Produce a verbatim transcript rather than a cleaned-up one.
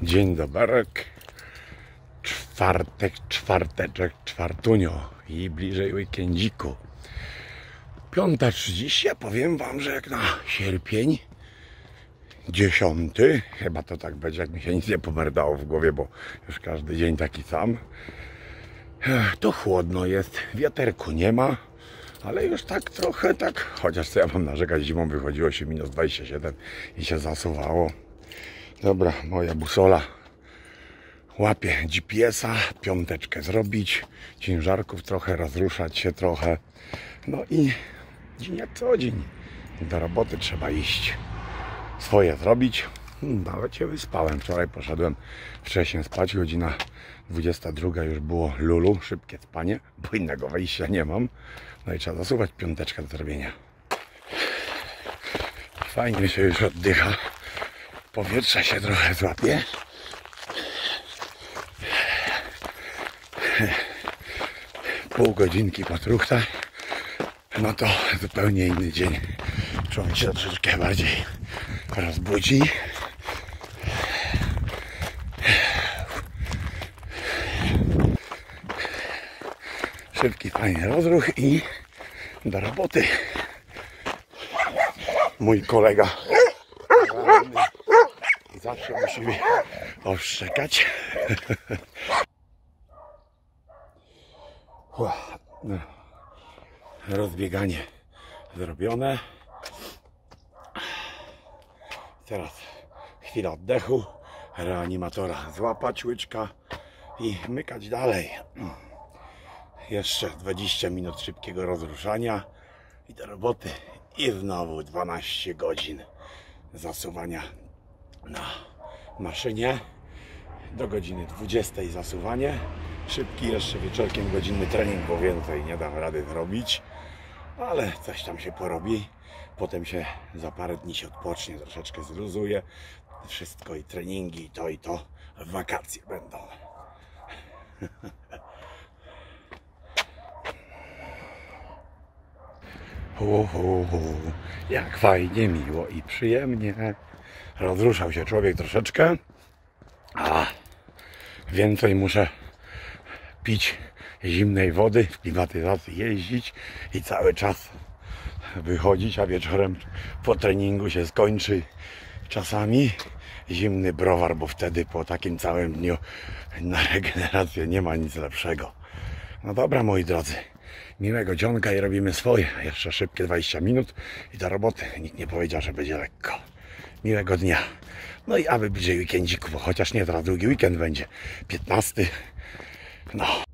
Dzień doberek, czwartek, czwarteczek, czwartunio i bliżej weekendziku. Piąta trzydzieści, ja powiem wam, że jak na sierpień dziesiąty, chyba to tak będzie, jak mi się nic nie pomerdało w głowie, bo już każdy dzień taki sam. To chłodno jest, wiaterku nie ma, ale już tak trochę tak, chociaż co ja mam narzekać, zimą wychodziło się minus dwadzieścia siedem i się zasuwało. Dobra, moja busola łapie G P S a, piąteczkę zrobić, ciężarków trochę, rozruszać się trochę. No i dzień jak co dzień, do roboty trzeba iść, swoje zrobić. Nawet się wyspałem, wczoraj poszedłem wcześniej spać, godzina dwudziesta druga już było lulu, szybkie spanie, bo innego wejścia nie mam. No i trzeba zasuwać, piąteczkę do zrobienia. Fajnie się już oddycha, powietrza się trochę złapie. Pół godzinki po truchtach, no to zupełnie inny dzień. Człowiek się troszeczkę bardziej rozbudzi. Szybki, fajny rozruch i do roboty. Mój kolega zawsze musi mnie oszczekać. Rozbieganie zrobione. Teraz chwila oddechu, reanimatora złapać, łyczka i mykać dalej. Jeszcze dwadzieścia minut szybkiego rozruszania i do roboty. I znowu dwanaście godzin zasuwania na maszynie. Do godziny dwudziestej zasuwanie. Szybki jeszcze wieczorkiem godzinny trening, bo więcej nie dam rady zrobić. Ale coś tam się porobi. Potem się za parę dni się odpocznie, troszeczkę zluzuje. Wszystko i treningi, i to i to. Wakacje będą. Uhu, jak fajnie, miło i przyjemnie. Rozruszał się człowiek troszeczkę. A więcej muszę pić zimnej wody, w klimatyzacji jeździć i cały czas wychodzić, a wieczorem po treningu się skończy czasami zimny browar, bo wtedy po takim całym dniu na regenerację nie ma nic lepszego. No dobra, moi drodzy, miłego dzionka i robimy swoje. Jeszcze szybkie dwadzieścia minut i do roboty. Nikt nie powiedział, że będzie lekko. Miłego dnia. No i aby bliżej weekendziku, bo chociaż nie, teraz długi weekend będzie. piętnasty. No.